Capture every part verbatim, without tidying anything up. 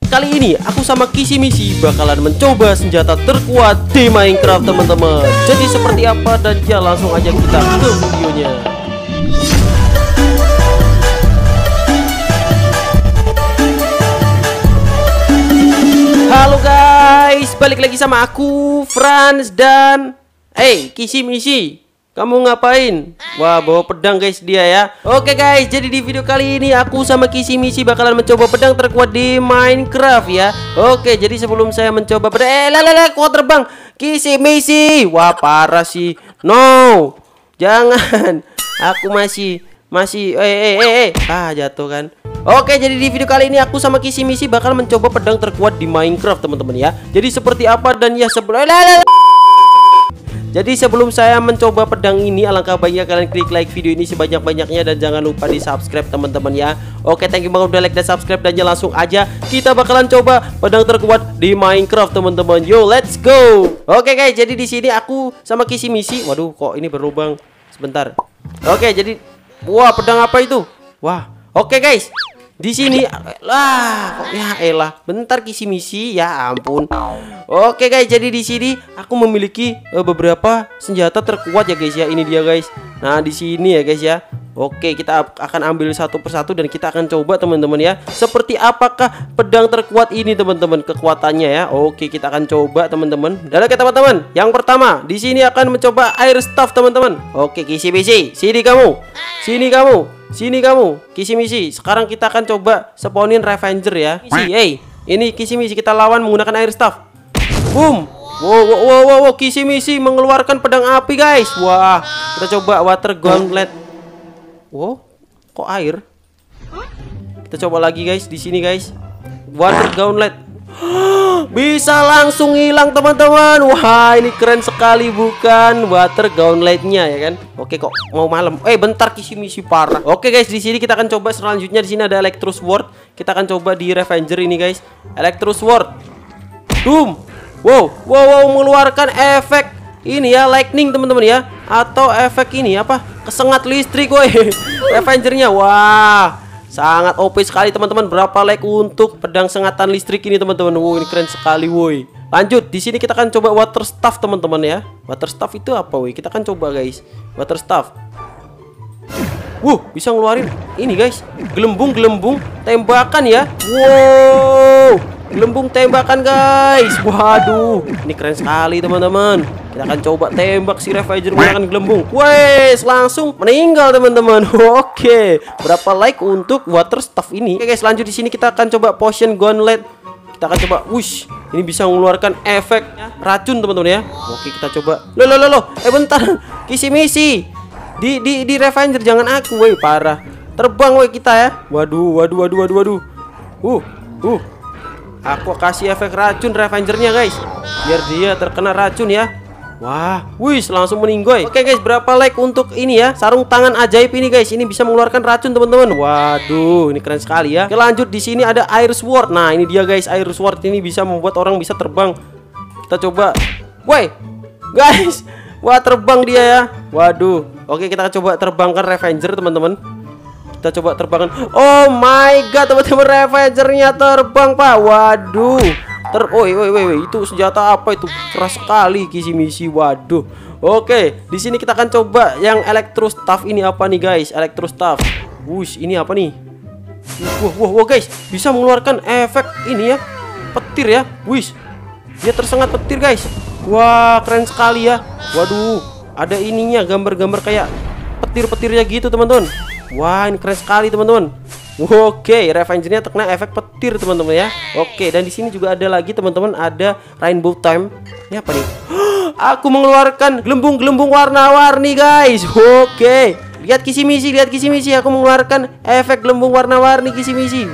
kali ini aku sama Kisi Misi bakalan mencoba senjata terkuat di Minecraft teman-teman. Jadi seperti apa dan ya langsung aja kita ke videonya. Halo guys, balik lagi sama aku Franz dan hey Kisi Misi. Kamu ngapain? Wah, bawa pedang guys dia ya. Oke guys, jadi di video kali ini aku sama Kisi Misi bakalan mencoba pedang terkuat di Minecraft ya. Oke, jadi sebelum saya mencoba pedang, eh lele kuat terbang Kisi Misi. Wah, parah sih. No, jangan. Aku masih masih eh eh eh eh ah jatuh kan. Oke, jadi di video kali ini aku sama Kisi Misi bakal mencoba pedang terkuat di Minecraft teman-teman ya. Jadi seperti apa dan ya sebelum lele Jadi sebelum saya mencoba pedang ini, alangkah baiknya kalian klik like video ini sebanyak-banyaknya dan jangan lupa di subscribe teman-teman ya. Oke, thank you banget udah like dan subscribe dan ya langsung aja kita bakalan coba pedang terkuat di Minecraft teman-teman. Yo, let's go. Oke guys, jadi di sini aku sama Kisi Misi. Waduh, kok ini berlubang. Sebentar. Oke, jadi wah, pedang apa itu? Wah. Oke guys. Di sini lah kok ya elah. Bentar Kisi Misi, ya ampun. Oke guys, jadi di sini aku memiliki uh, beberapa senjata terkuat ya guys ya. Ini dia guys. Nah, di sini ya guys ya. Oke, kita akan ambil satu persatu dan kita akan coba teman-teman ya. Seperti apakah pedang terkuat ini teman-teman kekuatannya ya. Oke, kita akan coba teman-teman. Dan oke teman-teman, yang pertama di sini akan mencoba air staff teman-teman. Oke, Kisi Misi, sini kamu. Sini kamu. Sini kamu, Kisi Misi. Sekarang kita akan coba spawnin Revenger ya. Misi, hey, ini Kisi Misi kita lawan menggunakan air staff. Boom. Wow, wow, wow, wow, wow. Kisi Misi mengeluarkan pedang api guys. Wah, kita coba water gauntlet. Wow, kok air? Kita coba lagi guys di sini guys. Water gauntlet. Bisa langsung hilang teman-teman. Wah, ini keren sekali bukan? Water gauntletnya ya kan. Oke, kok mau malam. Eh, bentar Kisi Misi parah. Oke guys, di sini kita akan coba selanjutnya. Di sini ada Electro Sword. Kita akan coba di Revenger ini guys. Electro Sword. Boom. Wow, wow, wow, mengeluarkan efek ini ya, lightning teman-teman ya. Atau efek ini apa? Kesengat listrik woi. Revengernya. Wah, sangat O P sekali teman-teman. Berapa like untuk pedang sengatan listrik ini teman-teman? Wow, ini keren sekali woi. Lanjut, di sini kita akan coba water staff teman-teman ya. Water staff itu apa woi? Kita akan coba guys. Water staff. Wuh, bisa ngeluarin ini guys. Gelembung-gelembung tembakan ya. Wow, gelembung tembakan guys. Waduh, ini keren sekali teman-teman. Kita akan coba tembak si Revenger menggunakan gelembung. Wes, langsung meninggal teman-teman. Oke, berapa like untuk water staff ini? Oke guys, lanjut di sini kita akan coba potion gauntlet. Kita akan coba, wush, ini bisa mengeluarkan efek racun teman-teman ya. Oke, kita coba. Loh, loh, loh, loh. Eh bentar, Kisi Misi. Di di di Revenger jangan aku, woi, parah. Terbang woi kita ya. Waduh, waduh, waduh, waduh, waduh. Uh, uh. Aku kasih efek racun Revengernya guys, biar dia terkena racun ya. Wah, wis langsung meninggoy. Oke guys, berapa like untuk ini ya? Sarung tangan ajaib ini guys. Ini bisa mengeluarkan racun teman-teman. Waduh, ini keren sekali ya. Oke, lanjut di sini ada Air Sword. Nah, ini dia guys, Air Sword ini bisa membuat orang bisa terbang. Kita coba. Woi, guys. Wah, terbang dia ya. Waduh. Oke, kita coba terbangkan Revenger teman-teman. Kita coba terbangkan. Oh my god, teman-teman, Revengernya terbang, Pak. Waduh. Ter Woi, woi, woi, itu senjata apa itu? Keras sekali Kisi Misi. Waduh. Oke, di sini kita akan coba yang Electro Staff ini apa nih, guys? Electro Staff. Wush, ini apa nih? Wah, wah, wah, guys, bisa mengeluarkan efek ini ya. Petir ya. Wush. Dia tersengat petir, guys. Wah, keren sekali ya. Waduh, ada ininya, gambar-gambar kayak petir-petirnya gitu, teman-teman. Wah, ini keren sekali, teman-teman. Oke, Revengernya terkena efek petir teman-teman ya. Oke, dan di sini juga ada lagi teman-teman, ada Rainbow Time. Ini apa nih? Aku mengeluarkan gelembung-gelembung warna-warni guys. Oke, lihat Kisi Misi, lihat Kisi Misi. Aku mengeluarkan efek gelembung warna-warni Kisi Misi.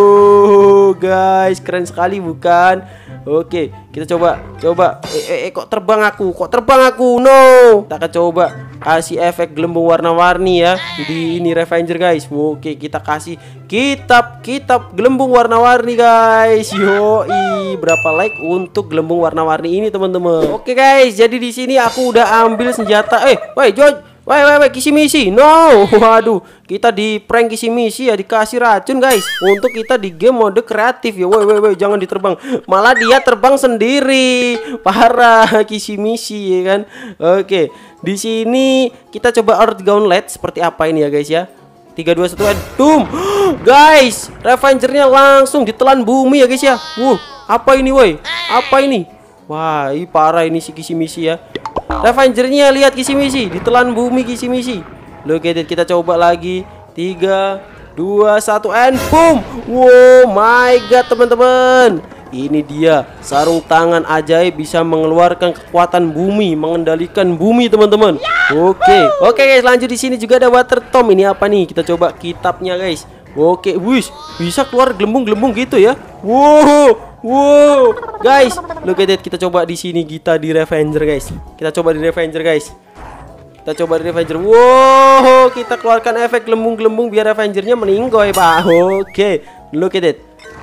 Wow guys, keren sekali bukan? Oke, kita coba, coba. Eh, eh, eh, kok terbang aku? Kok terbang aku? No. Kita akan coba kasih efek gelembung warna-warni ya di ini Revenger guys. Oke, kita kasih kitab kitab gelembung warna-warni guys. Yoi, berapa like untuk gelembung warna-warni ini teman-teman? Oke guys, jadi di sini aku udah ambil senjata. Eh, woi, George. Woi, woi, woi, kisi misi. No, waduh, kita di prank kisi misi ya, dikasih racun guys. Untuk kita di game mode kreatif ya. Woi, woi, woi, jangan diterbang. Malah dia terbang sendiri. Parah kisi misi ya kan. Oke, di sini kita coba Earth Gauntlet seperti apa ini ya guys ya. tiga dua satu doom. Guys, Revengernya langsung ditelan bumi ya guys ya. Wuh, apa ini woi? Apa ini? Wah, ini parah ini si kisi misi ya. Revengernya lihat kisi misi, ditelan bumi kisi misi. Look at it, kita coba lagi. Tiga dua satu and boom. Wow, my god teman-teman. Ini dia sarung tangan ajaib, bisa mengeluarkan kekuatan bumi, mengendalikan bumi teman-teman. Oke, oke guys, lanjut di sini juga ada water tomb. Ini apa nih? Kita coba kitabnya guys. Oke, wis bisa keluar gelembung-gelembung gitu ya. Wow. Wow, guys, look at it. Kita coba di sini, kita di Revenger guys. Kita coba di Revenger guys. Kita coba di Revenger. Wow, kita keluarkan efek gelembung-gelembung biar Revengernya meninggoy pak. Oke, look at it.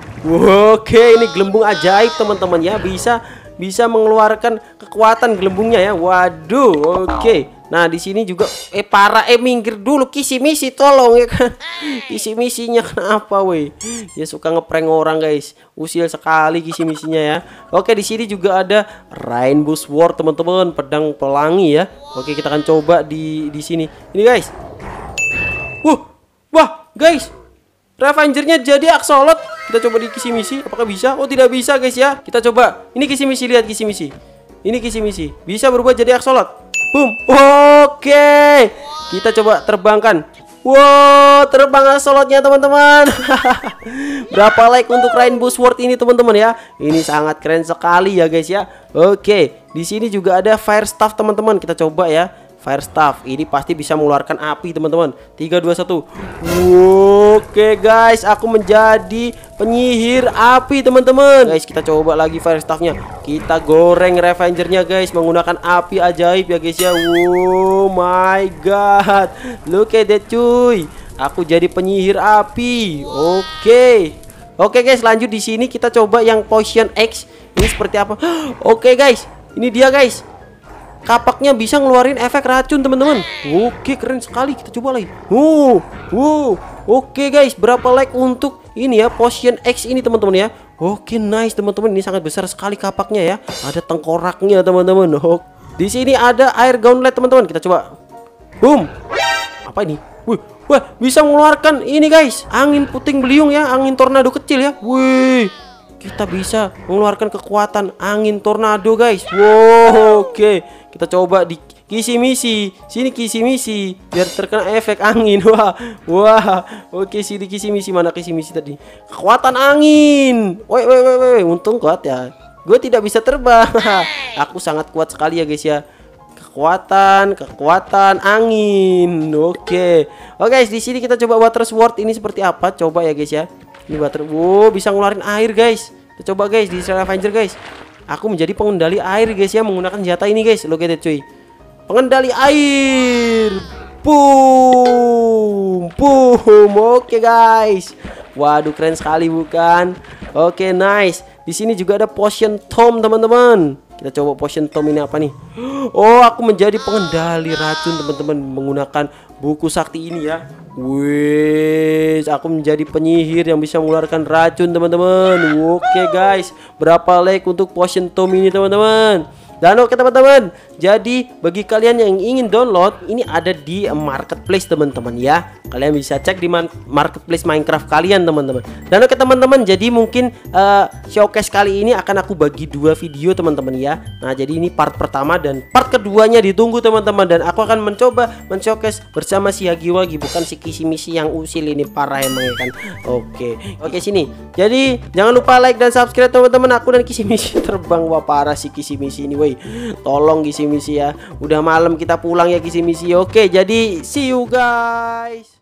Oke, ini gelembung ajaib teman-teman ya. Bisa bisa mengeluarkan kekuatan gelembungnya ya. Waduh, oke. Nah di sini juga eh para eh minggir dulu kisi misi tolong ya kan. Kisi misinya kenapa weh? Dia suka ngeprank orang guys. Usil sekali kisi misinya ya. Oke, di sini juga ada Rainbow Sword teman-teman, pedang pelangi ya. Oke, kita akan coba di di sini. Ini guys. Wah, wah guys. Revengernya jadi Axolot. Kita coba di kisi misi, apakah bisa? Oh tidak bisa guys ya. Kita coba. Ini kisi misi, lihat kisi misi. Ini kisi misi. Bisa berubah jadi Axolot. Boom. Oke, kita coba terbangkan. Wow, terbang Axolotnya teman-teman. Berapa like untuk Rainbow Sword ini teman-teman ya? Ini sangat keren sekali ya guys ya. Oke, di sini juga ada Fire Staff teman-teman. Kita coba ya. Fire Staff ini pasti bisa mengeluarkan api teman-teman. Tiga dua satu. Oke guys, aku menjadi penyihir api teman-teman. Guys, kita coba lagi Fire Staffnya. Kita goreng Revengernya guys menggunakan api ajaib ya guys ya. Oh my god, look at that cuy. Aku jadi penyihir api. Oke. Oke guys, lanjut di sini kita coba yang Potion X. Ini seperti apa? Oke guys, ini dia guys. Kapaknya bisa ngeluarin efek racun teman-teman. Oke, keren sekali. Kita coba lagi. Wow, wow. Oke guys, berapa like untuk ini ya Potion X ini teman-teman ya. Oke, nice teman-teman. Ini sangat besar sekali kapaknya ya. Ada tengkoraknya teman-teman. Oh, di sini ada Air Gauntlet teman-teman. Kita coba. Boom. Apa ini? Wih, wah, bisa mengeluarkan ini guys. Angin puting beliung ya, angin tornado kecil ya. Wih. Kita bisa mengeluarkan kekuatan angin tornado guys. Wow, oke. Kita coba di kisi misi. Sini kisi misi biar terkena efek angin. Wah, wah. Oke, sini kisi misi. Mana kisi misi tadi? Kekuatan angin. Woi, woi, woi, woi. Untung kuat ya. Gue tidak bisa terbang. Aku sangat kuat sekali ya guys ya. Kekuatan, kekuatan angin. Oke. Oke guys, di sini kita coba Water Sword ini seperti apa? Coba ya guys ya. Ini water, wow, bisa ngeluarin air guys. Kita coba guys di Revenger guys. Aku menjadi pengendali air guys ya menggunakan senjata ini guys. Look at it cuy. Pengendali air. Boom, boom. Oke guys. Waduh, keren sekali bukan? Oke, nice. Di sini juga ada Potion Tomb teman-teman. Kita coba Potion Tomb ini apa nih? Oh, aku menjadi pengendali racun teman-teman menggunakan buku sakti ini ya. Wih, aku menjadi penyihir yang bisa mengeluarkan racun teman-teman. Oke guys, berapa like untuk Potion Tomb ini teman-teman? Dan oke teman-teman, jadi bagi kalian yang ingin download, ini ada di marketplace teman-teman ya. Kalian bisa cek di marketplace Minecraft kalian teman-teman. Dan oke teman-teman, jadi mungkin uh, showcase kali ini akan aku bagi dua video teman-teman ya. Nah jadi ini part pertama dan part keduanya ditunggu teman-teman. Dan aku akan mencoba men-showcase bersama si Hagiwagi, bukan si kisi misi yang usil ini, parah emang ya kan. Oke, oke sini. Jadi jangan lupa like dan subscribe teman-teman. Aku dan kisi misi terbang, wah parah si kisi misi ini. Woi, tolong kisi misi ya. Udah malam kita pulang ya kisi misi. Oke, jadi see you guys.